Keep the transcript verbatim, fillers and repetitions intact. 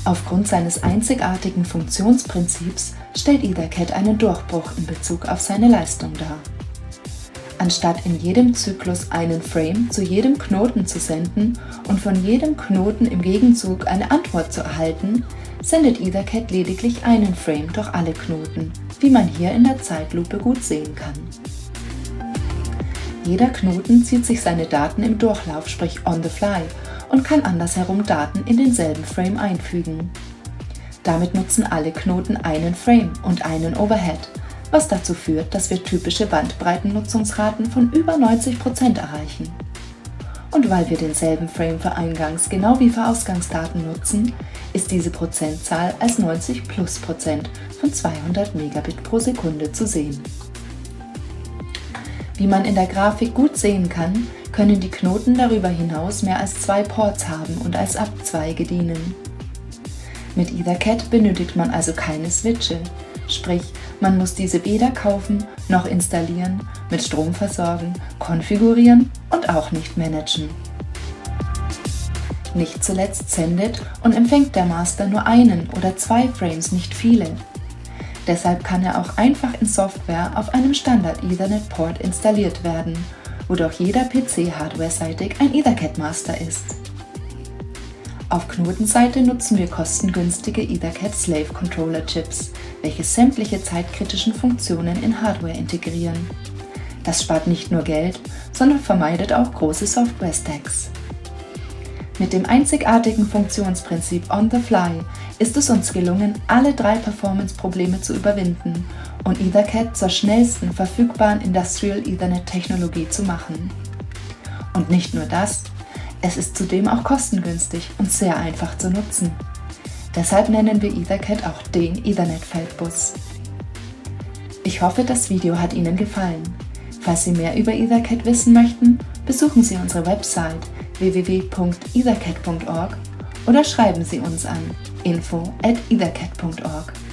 Aufgrund seines einzigartigen Funktionsprinzips stellt EtherCAT einen Durchbruch in Bezug auf seine Leistung dar. Anstatt in jedem Zyklus einen Frame zu jedem Knoten zu senden und von jedem Knoten im Gegenzug eine Antwort zu erhalten, sendet EtherCAT lediglich einen Frame durch alle Knoten, wie man hier in der Zeitlupe gut sehen kann. Jeder Knoten zieht sich seine Daten im Durchlauf, sprich on the fly, und kann andersherum Daten in denselben Frame einfügen. Damit nutzen alle Knoten einen Frame und einen Overhead, was dazu führt, dass wir typische Bandbreitennutzungsraten von über neunzig Prozent erreichen. Und weil wir denselben Frame für Eingangs- genau wie für Ausgangsdaten nutzen, ist diese Prozentzahl als neunzig plus Prozent von zweihundert Megabit pro Sekunde zu sehen. Wie man in der Grafik gut sehen kann, können die Knoten darüber hinaus mehr als zwei Ports haben und als Abzweige dienen. Mit EtherCAT benötigt man also keine Switche, sprich, man muss diese weder kaufen noch installieren, mit Strom versorgen, konfigurieren und auch nicht managen. Nicht zuletzt sendet und empfängt der Master nur einen oder zwei Frames, nicht viele. Deshalb kann er auch einfach in Software auf einem Standard-Ethernet-Port installiert werden, wodurch jeder P C hardwareseitig ein EtherCAT-Master ist. Auf Knotenseite nutzen wir kostengünstige EtherCAT Slave Controller Chips, welche sämtliche zeitkritischen Funktionen in Hardware integrieren. Das spart nicht nur Geld, sondern vermeidet auch große Software-Stacks. Mit dem einzigartigen Funktionsprinzip On the Fly ist es uns gelungen, alle drei Performance-Probleme zu überwinden und EtherCAT zur schnellsten verfügbaren Industrial Ethernet-Technologie zu machen. Und nicht nur das, es ist zudem auch kostengünstig und sehr einfach zu nutzen. Deshalb nennen wir EtherCAT auch den Ethernet-Feldbus. Ich hoffe, das Video hat Ihnen gefallen. Falls Sie mehr über EtherCAT wissen möchten, besuchen Sie unsere Website w w w punkt ethercat punkt org oder schreiben Sie uns an info at ethercat punkt org.